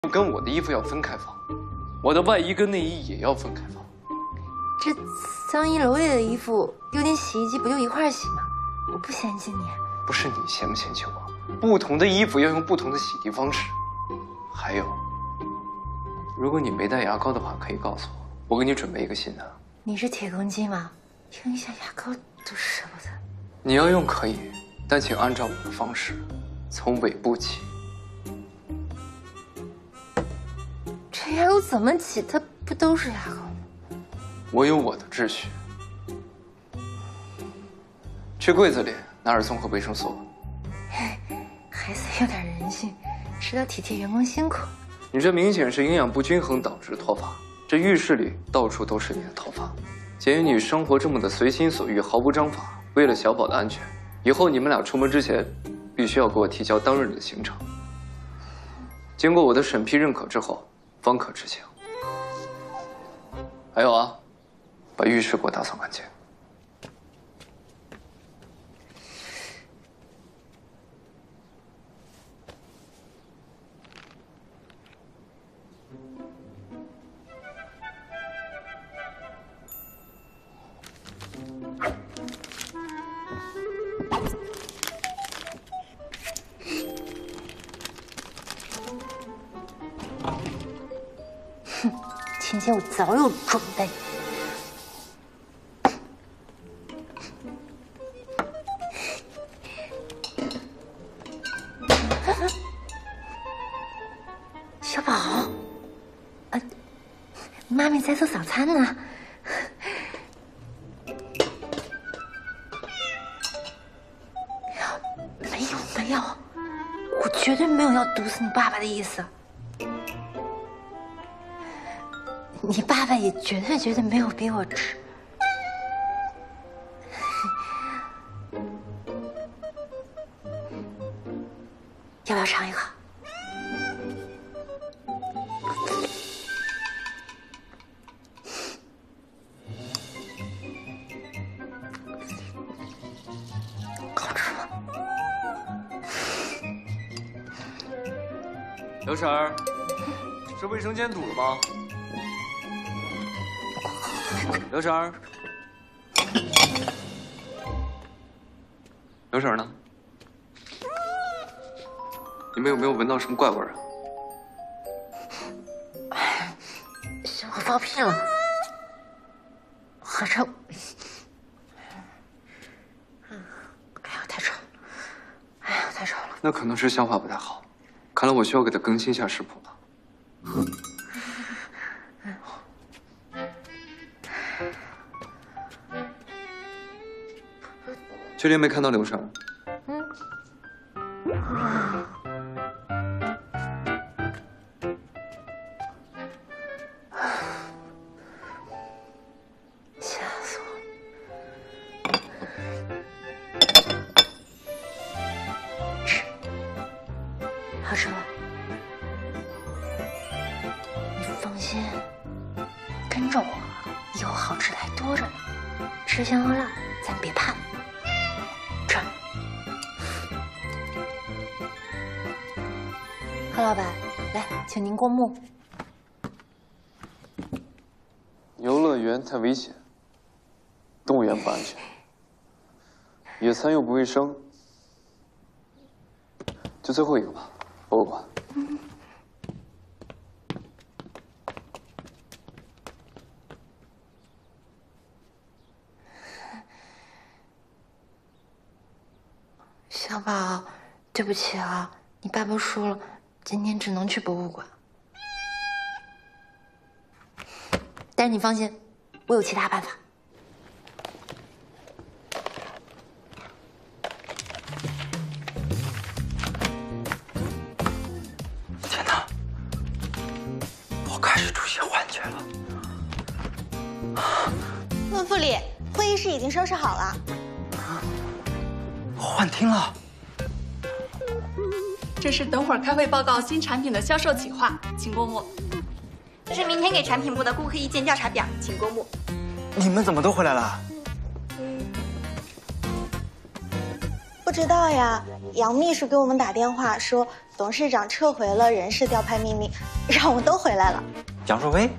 跟我的衣服要分开放，我的外衣跟内衣也要分开放。 这脏衣篓里的衣服丢进洗衣机不就一块儿洗吗？我不嫌弃你。 不是你嫌不嫌弃我，不同的衣服要用不同的洗涤方式。还有，如果你没带牙膏的话，可以告诉我，我给你准备一个新的。 你是铁公鸡吗？用一下牙膏都舍不得。 你要用可以，但请按照我的方式，从尾部起。 这牙膏怎么起？它不都是牙膏吗？ 我有我的秩序。去柜子里拿点综合维生素。 孩子有点人性，知道体贴员工辛苦。 你这明显是营养不均衡导致脱发。这浴室里到处都是你的头发。鉴于你生活这么的随心所欲，毫不章法，为了小宝的安全，以后你们俩出门之前，必须要给我提交当日的行程。经过我的审批认可之后，方可执行。还有啊，把浴室给我打扫干净。 前些我早有准备。小宝，妈咪在做早餐呢。没有，我绝对没有要毒死你爸爸的意思。你爸爸也绝对没有逼我吃。要不要尝一口？好吃吗？ 刘婶儿，是卫生间堵了吗？刘婶儿，刘婶儿呢？你们有没有闻到什么怪味儿啊？ 小宝放屁了，好臭！太臭了！ 那可能是消化不太好，看来我需要给他更新一下食谱了。确定没看到刘婶儿？ 吓死我！吃，好吃了。你放心，跟着我，以后好吃的还多着呢。吃香喝辣，咱别怕。吃。何老板，来，请您过目。 游乐园太危险，动物园不安全，野餐又不卫生，就最后一个吧，博物馆。 小宝，对不起啊，你爸爸说了，今天只能去博物馆。但是你放心，我有其他办法。 天哪，我开始出现幻觉了。 陆副理，会议室已经收拾好了。 幻听了。 这是等会儿开会报告新产品的销售企划，请过目。 这是明天给产品部的顾客意见调查表，请过目。 你们怎么都回来了？ 不知道呀，杨秘书给我们打电话说， 董事长撤回了人事调派命令，让我们都回来了。 杨若薇，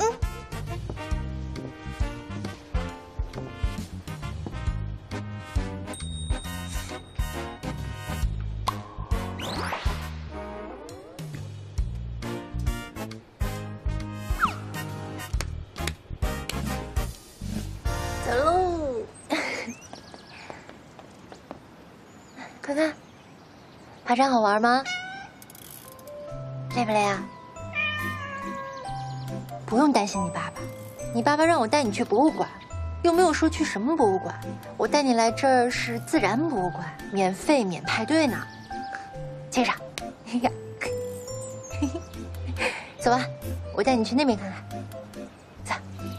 走喽！看看，爬山好玩吗？累不累啊？不用担心你爸爸，你爸爸让我带你去博物馆，又没有说去什么博物馆。我带你来这儿是自然博物馆，免费免排队呢。接着，走吧，我带你去那边看看。走。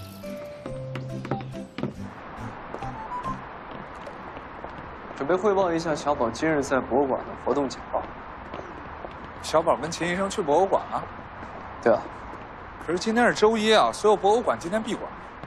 准备汇报一下小宝今日在博物馆的活动简报。 小宝跟秦医生去博物馆了。 对啊， 可是今天是周一啊，所有博物馆今天闭馆。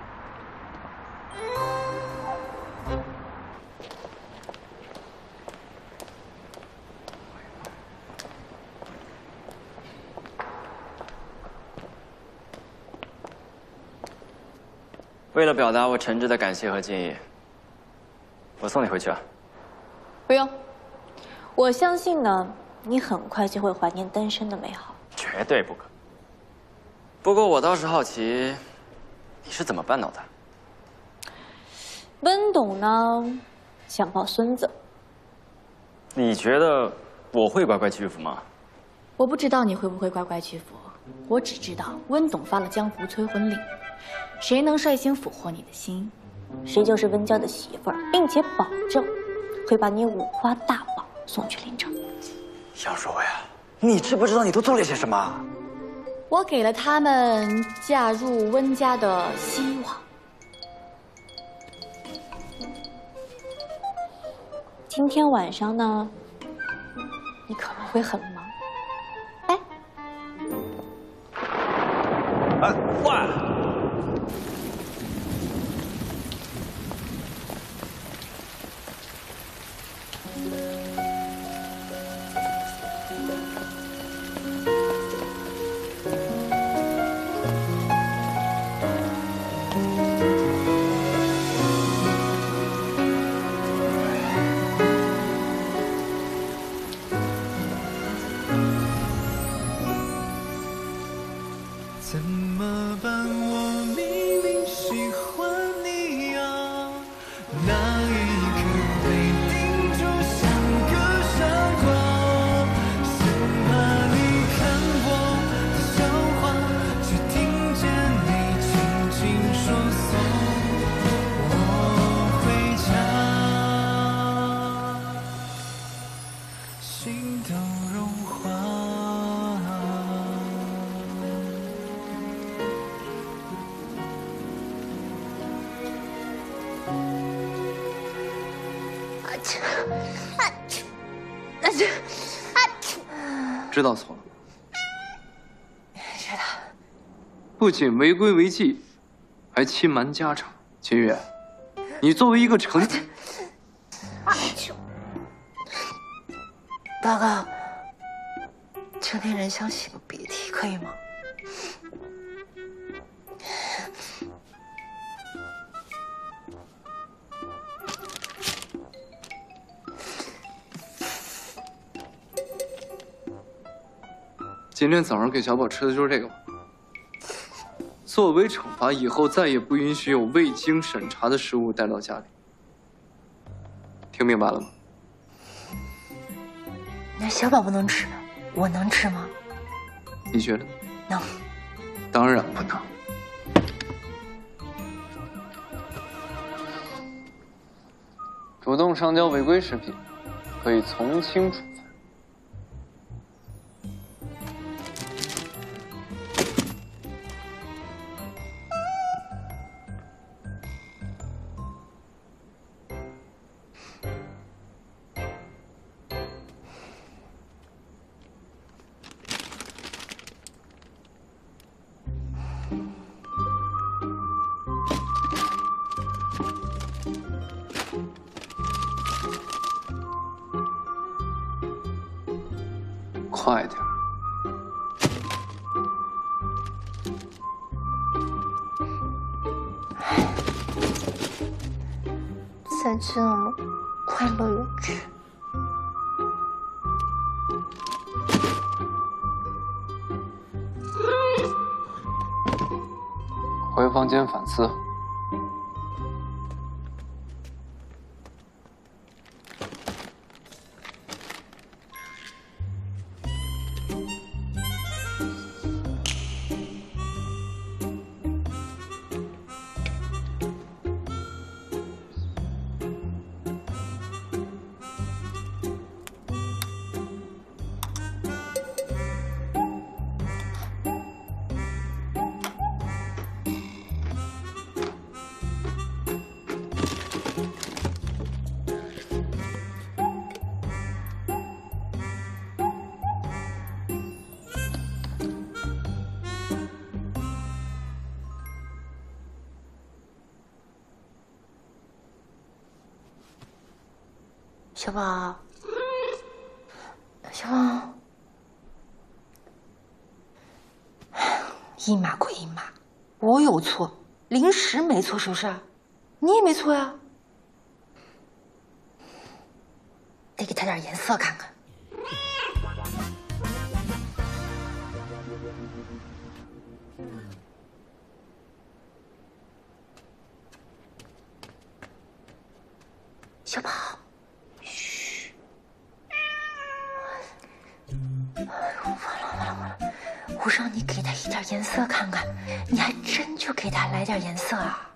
为了表达我诚挚的感谢和敬意，我送你回去啊。 不用，我相信呢，你很快就会怀念单身的美好。 绝对不可。不过我倒是好奇，你是怎么办到的？ 温董呢，想抱孙子。 你觉得我会乖乖屈服吗？ 我不知道你会不会乖乖屈服，我只知道温董发了江湖催婚令，谁能率先俘获你的心， 谁就是温家的媳妇儿，并且保证会把你五花大绑送去临城。 杨若薇啊，你知不知道你都做了些什么？ 我给了他们嫁入温家的希望。 今天晚上呢，你可能会很忙。哎， 喂！ 怎么办？我明明喜欢你啊，那一刻被定住像个傻瓜，生怕你看我的笑话，却听见你轻轻说送我回家，心都融化。 知道错了吗？ 知道。 不仅违规违纪，还欺瞒家产。秦月，你作为一个成年…… 报告，成年人想洗个鼻涕可以吗？ 今天早上给小宝吃的就是这个吗？作为惩罚，以后再也不允许有未经审查的食物带到家里。听明白了吗？ 那小宝不能吃，我能吃吗？ 你觉得？ 能。 当然不能。主动上交违规食品，可以从轻处罚。 快点。 再见了，快乐园区。 回房间反思。 小宝，小宝，一码归一码，我有错，零食没错，是不是？你也没错呀，得给他点颜色看看。小宝。完了！我让你给他一点颜色看看，你还真就给他来点颜色啊！